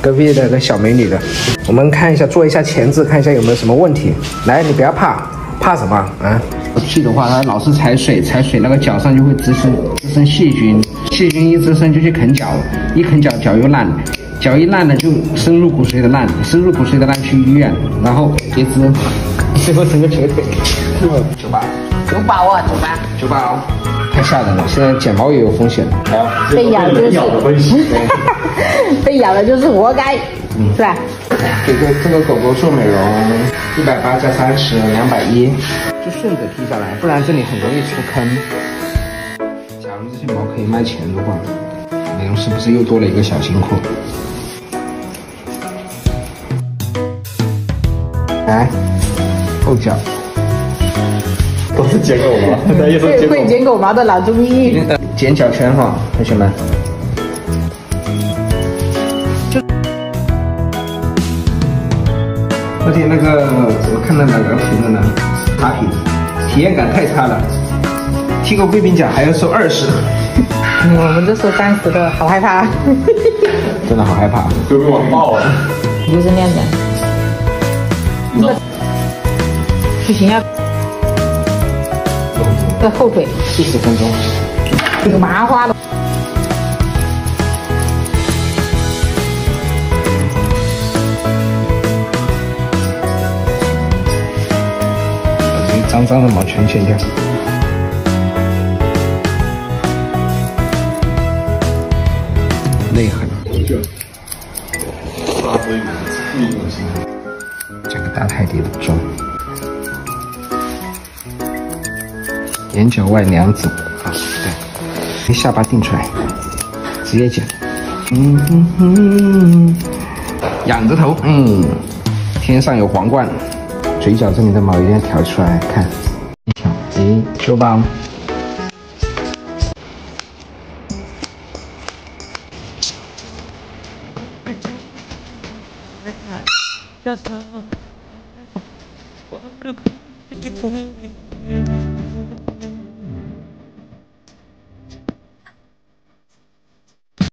隔壁的个小美女的，我们看一下，做一下前置，看一下有没有什么问题。来，你不要怕，怕什么啊？屁的话，它老是踩水，那个脚上就会滋生细菌，细菌一滋生就去啃脚，一啃脚脚又烂，脚一烂了就深入骨髓的烂，深入骨髓的烂去医院，然后截肢，最后整个瘸腿。98啊，98哦，太吓人了，现在剪毛也有风险。 被咬就是被咬了就是活该，是吧？ 这个狗狗做美容，180加30，210，就顺着剃下来，不然这里很容易出坑。假如这些毛可以卖钱的话，美容是不是又多了一个小辛苦？来，后脚。 都是剪狗毛， 会剪狗毛的老中医。 剪脚圈哈，同学们。那天那个我看到哪个评论呢？差评，体验感太差了，剃个贵宾脚还要收20。 我们这收30的，好害怕。 真的好害怕， 都被网爆了。 就是那样的。不行啊。这后腿 40分钟， 这个麻花了。 把这些脏脏的毛全剪掉。泪痕。加个大太底的妆。眼角外2指，对，下巴定出来，直接剪。仰着头，天上有皇冠，嘴角这里的毛一定要挑出来，看，一挑，修吧。 下车。